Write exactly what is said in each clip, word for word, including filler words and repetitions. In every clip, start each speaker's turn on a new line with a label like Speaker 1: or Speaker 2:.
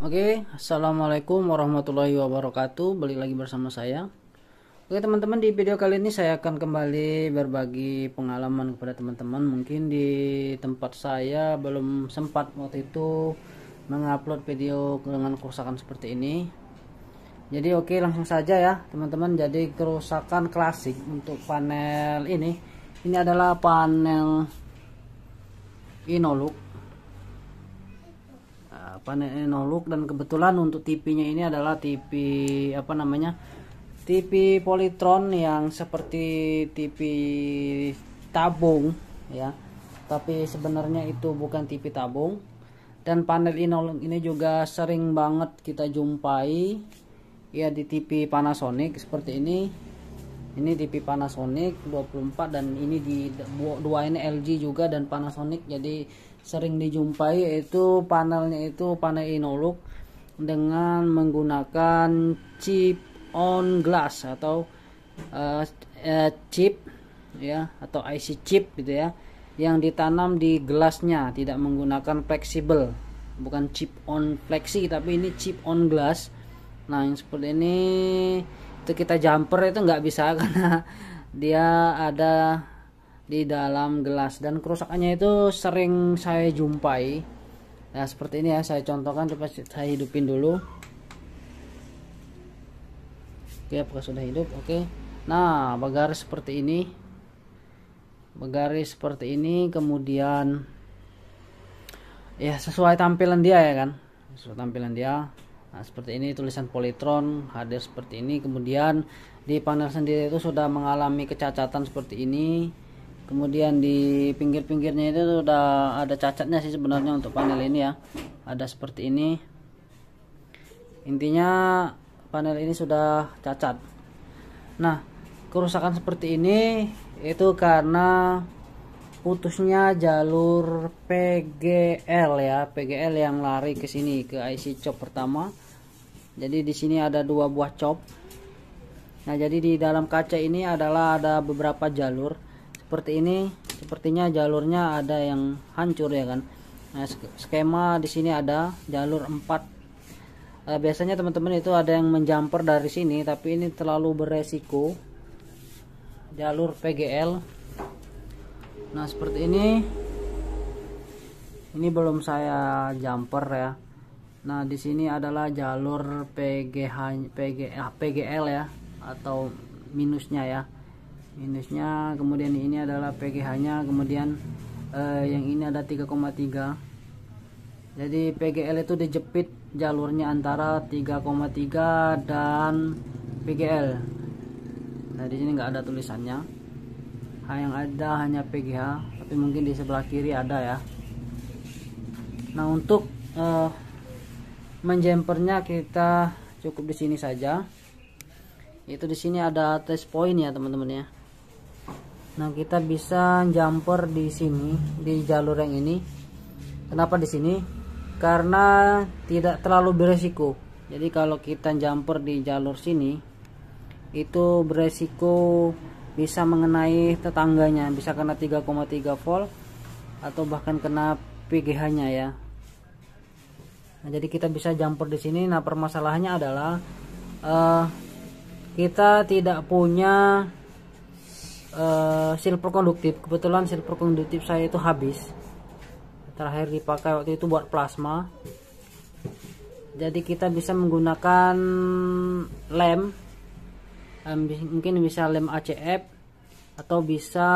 Speaker 1: Oke, assalamualaikum warahmatullahi wabarakatuh. Balik lagi bersama saya. Oke teman-teman, di video kali ini saya akan kembali berbagi pengalaman kepada teman-teman. Mungkin di tempat saya belum sempat waktu itu mengupload video dengan kerusakan seperti ini. Jadi oke, langsung saja ya teman-teman. Jadi kerusakan klasik untuk panel ini. Ini adalah panel Innolux. Panel Innolux, dan kebetulan untuk T V-nya ini adalah T V apa namanya T V Polytron yang seperti T V tabung ya, tapi sebenarnya itu bukan T V tabung. Dan panel Innolux ini juga sering banget kita jumpai ya di T V Panasonic seperti ini. Ini T V Panasonic dua puluh empat, dan ini di dua ini L G juga dan Panasonic. Jadi sering dijumpai yaitu panelnya itu panel Innolux dengan menggunakan chip on glass atau uh, uh, chip ya, atau I C chip gitu ya, yang ditanam di gelasnya, tidak menggunakan fleksibel, bukan chip on flexi tapi ini chip on glass. Nah yang seperti ini itu kita jumper itu nggak bisa karena dia ada di dalam gelas, dan kerusakannya itu sering saya jumpai. Nah seperti ini ya, saya contohkan, coba saya hidupin dulu. Oke, apakah sudah hidup? Oke. Nah bergaris seperti ini, bergaris seperti ini, kemudian ya sesuai tampilan dia ya kan, sesuai tampilan dia. Nah seperti ini tulisan Polytron hadir seperti ini. Kemudian di panel sendiri itu sudah mengalami kecacatan seperti ini. Kemudian di pinggir-pinggirnya itu sudah ada cacatnya sih sebenarnya untuk panel ini ya, ada seperti ini. Intinya panel ini sudah cacat. Nah kerusakan seperti ini itu karena putusnya jalur P G L ya, P G L yang lari ke sini ke I C chop pertama. Jadi di sini ada dua buah chop. Nah jadi di dalam kaca ini adalah ada beberapa jalur seperti ini. Sepertinya jalurnya ada yang hancur ya kan. Nah skema di sini ada jalur empat. E, biasanya teman-teman itu ada yang menjumper dari sini, tapi ini terlalu beresiko jalur P G L. Nah seperti ini, ini belum saya jumper ya. Nah di sini adalah jalur P G H, P G, P G L ya, atau minusnya ya, minusnya. Kemudian ini adalah P G H nya, kemudian eh, yang ini ada tiga koma tiga. Jadi P G L itu dijepit jalurnya antara tiga koma tiga dan P G L. Nah di sini nggak ada tulisannya, yang ada hanya P G H, tapi mungkin di sebelah kiri ada ya. Nah untuk eh, menjumpernya kita cukup di sini saja. Itu di sini ada test point ya teman-teman ya. Nah kita bisa jumper di sini di jalur yang ini. Kenapa di sini? Karena tidak terlalu beresiko. Jadi kalau kita jumper di jalur sini itu beresiko bisa mengenai tetangganya, bisa kena tiga koma tiga volt atau bahkan kena P G H nya ya. Nah, jadi kita bisa jumper di sini. Nah permasalahannya adalah uh, kita tidak punya uh, silver konduktif. Kebetulan silver konduktif saya itu habis, terakhir dipakai waktu itu buat plasma. Jadi kita bisa menggunakan lem, um, mungkin bisa lem A C F atau bisa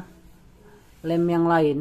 Speaker 1: lem yang lain,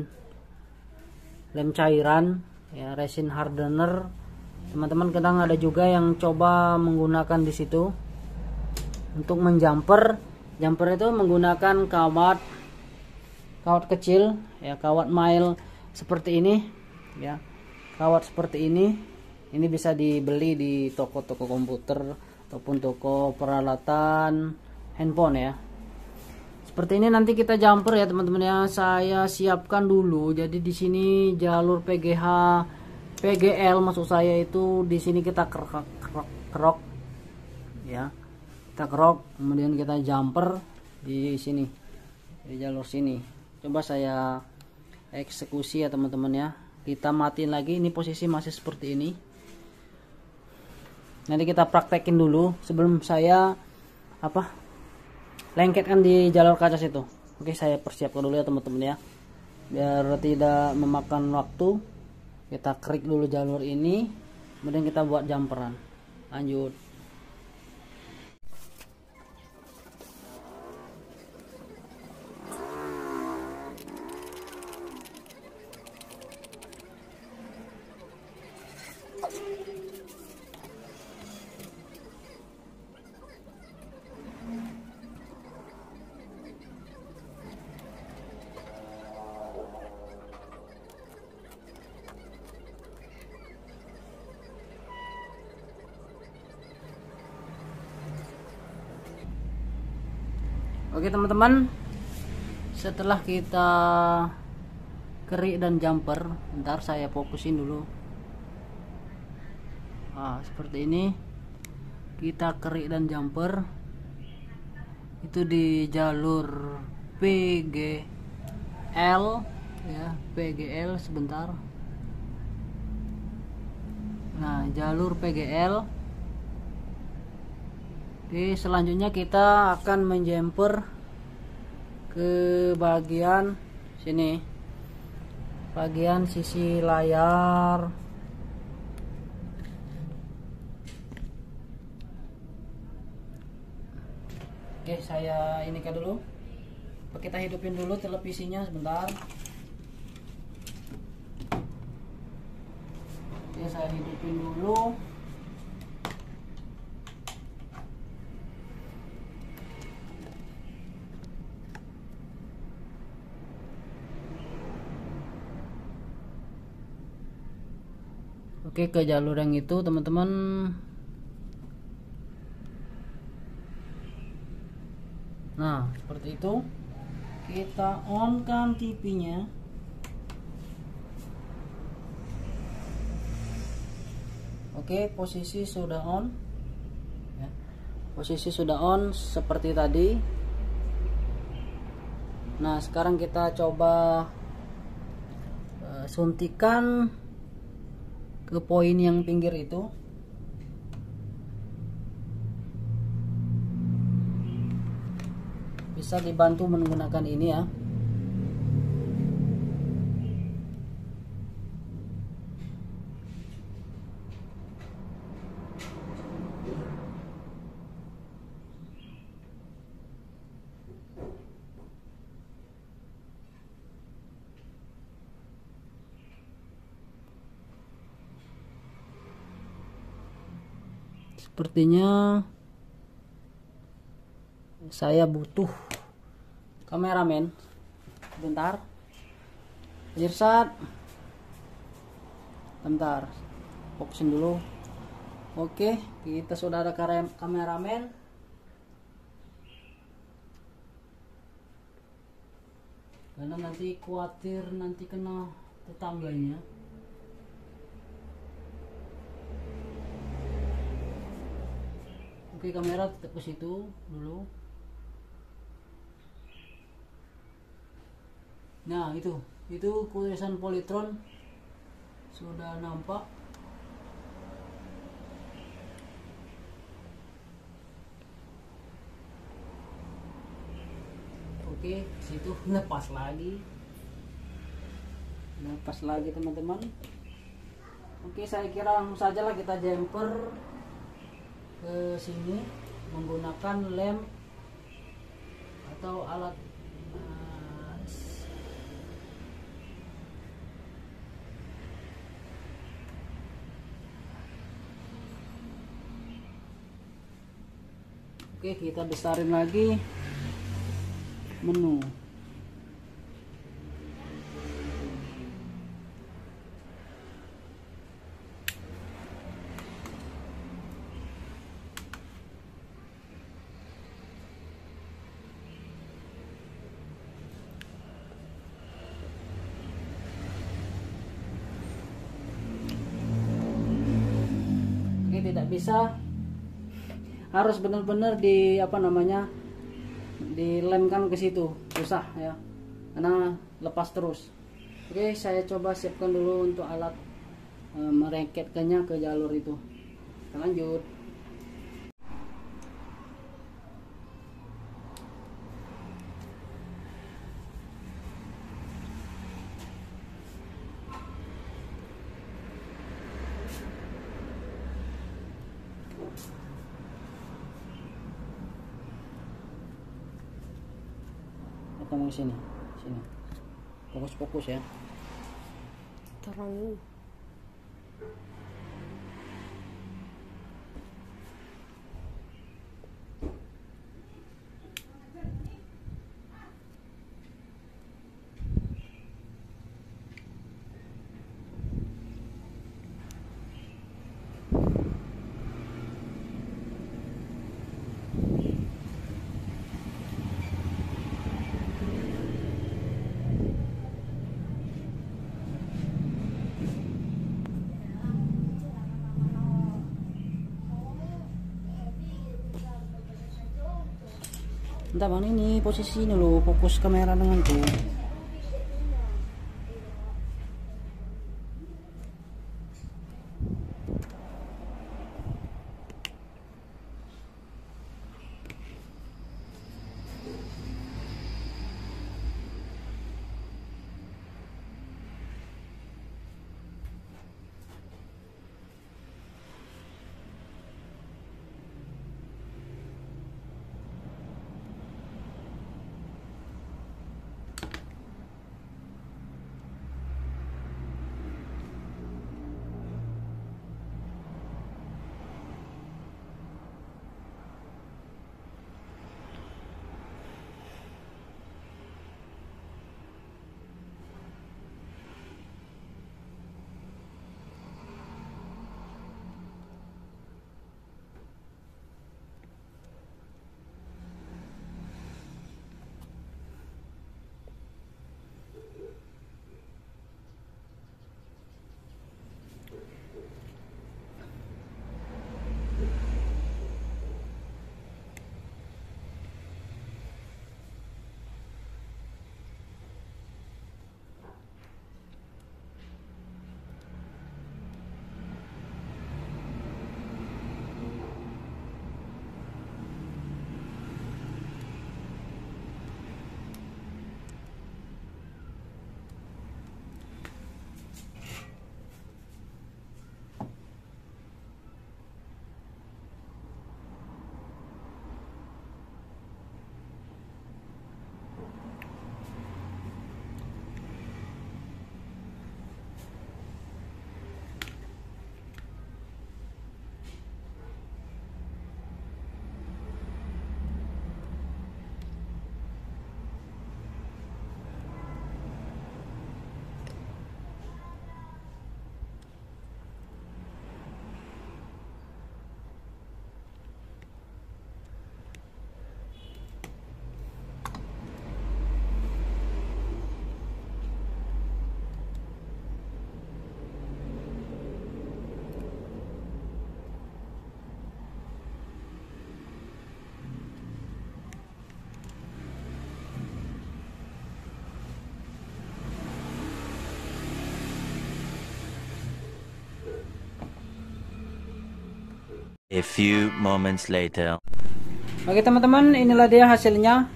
Speaker 1: lem cairan ya, resin hardener. Teman-teman kadang ada juga yang coba menggunakan di situ untuk menjumper. Jumper itu menggunakan kawat kawat kecil ya, kawat mile seperti ini ya, kawat seperti ini. Ini bisa dibeli di toko-toko komputer ataupun toko peralatan handphone ya. Seperti ini nanti kita jumper ya teman-teman ya. Saya siapkan dulu. Jadi di sini jalur P G H, P G L maksud saya itu di sini kita kerok, kerok, kerok ya. Kita kerok, kemudian kita jumper di sini, di jalur sini. Coba saya eksekusi ya teman-teman ya. Kita matiin lagi, ini posisi masih seperti ini. Nanti kita praktekin dulu sebelum saya apa lengketkan di jalur kaca itu. Oke, saya persiapkan dulu ya teman-teman ya, biar tidak memakan waktu. Kita kerik dulu jalur ini, kemudian kita buat jumperan. Lanjut. Oke teman-teman, setelah kita kerik dan jumper, ntar saya fokusin dulu. Nah, seperti ini kita kerik dan jumper itu di jalur P G L ya, P G L sebentar. Nah, jalur P G L. Oke, selanjutnya kita akan menjumper ke bagian sini, bagian sisi layar. Oke, saya ini kan dulu. Kita hidupin dulu televisinya sebentar. Oke, saya hidupin dulu. Oke, ke jalur yang itu teman-teman. Nah, seperti itu. Kita on kan T V-nya. Oke, posisi sudah on ya. Posisi sudah on seperti tadi. Nah, sekarang kita coba uh, suntikan ke poin yang pinggir itu. Bisa dibantu menggunakan ini ya. Sepertinya saya butuh kameramen. Bentar, Irsat, bentar, fokusin dulu. Oke, kita sudah ada kameramen. Karena nanti khawatir nanti kena tetangganya. Oke, kamera tetap ke situ dulu. Nah, itu itu tulisan Polytron sudah nampak. Oke, situ lepas lagi. Lepas lagi teman-teman. Oke, saya kira langsung saja lah kita jumper ke sini menggunakan lem atau alat uh, oke, kita besarin lagi menu. Tidak bisa, harus benar-benar di apa namanya dilemkan ke situ, susah ya karena lepas terus. Oke, saya coba siapkan dulu untuk alat e, merengketkannya ke jalur itu. Kita lanjut. kamu ke sini. Sini. Fokus-fokus ya.
Speaker 2: Terang.
Speaker 1: Entah bang, ini posisi ini lo, fokus kamera dengan tuh.
Speaker 3: A few moments later.
Speaker 1: Oke teman-teman, inilah dia hasilnya.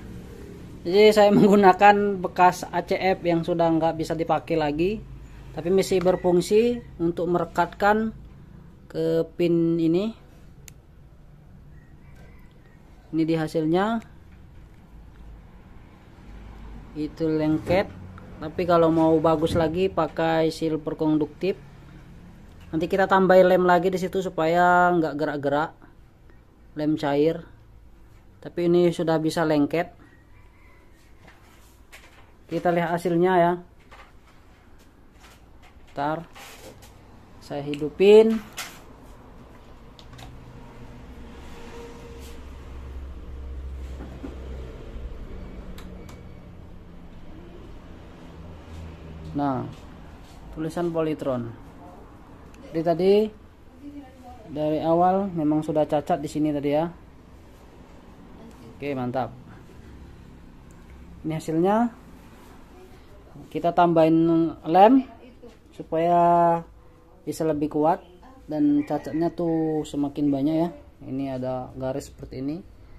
Speaker 1: Jadi saya menggunakan bekas A C F yang sudah nggak bisa dipakai lagi, tapi masih berfungsi untuk merekatkan ke pin ini. Ini di hasilnya, itu lengket. Tapi kalau mau bagus lagi pakai silver konduktif. Nanti kita tambahin lem lagi di situ supaya nggak gerak-gerak, lem cair. Tapi ini sudah bisa lengket. Kita lihat hasilnya ya. Ntar saya hidupin. Nah, tulisan Polytron. Jadi tadi dari awal memang sudah cacat di sini tadi ya. Oke, mantap. Ini hasilnya. Kita tambahin lem supaya bisa lebih kuat dan cacatnya tuh semakin banyak ya. Ini ada garis seperti ini.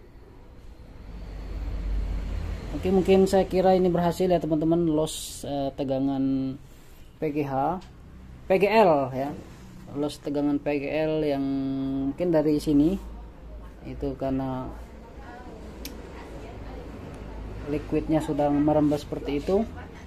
Speaker 1: Oke, mungkin saya kira ini berhasil ya teman-teman, loss eh, tegangan P G H, P G L ya. Loss tegangan P G L yang mungkin dari sini itu karena liquidnya sudah merembes seperti itu.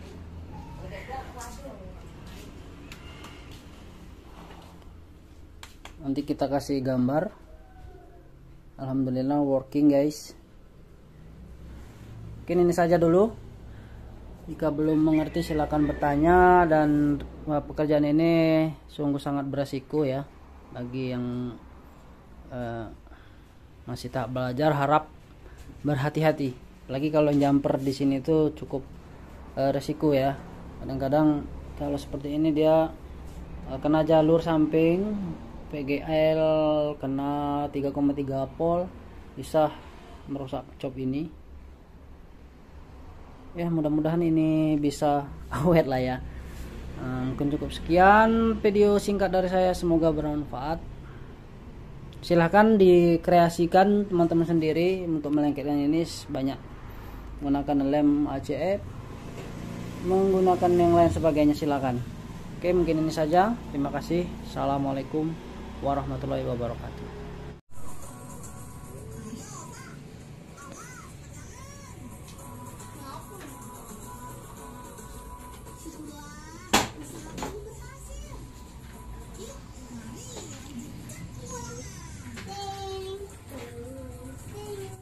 Speaker 1: Nanti kita kasih gambar. Alhamdulillah working guys. Mungkin ini saja dulu. Jika belum mengerti silahkan bertanya, dan pekerjaan ini sungguh sangat beresiko ya bagi yang uh, masih tak belajar. Harap berhati-hati. Lagi kalau jumper di sini tuh cukup uh, resiko ya. Kadang-kadang kalau seperti ini dia uh, kena jalur samping P G L, kena tiga koma tiga volt, bisa merusak job ini. Ya mudah-mudahan ini bisa awet lah ya. Nah, mungkin cukup sekian video singkat dari saya, semoga bermanfaat. Silahkan dikreasikan teman-teman sendiri untuk melengketkan ini. Banyak menggunakan lem A C F, menggunakan yang lain sebagainya, silahkan. Oke, mungkin ini saja. Terima kasih. Assalamualaikum warahmatullahi wabarakatuh.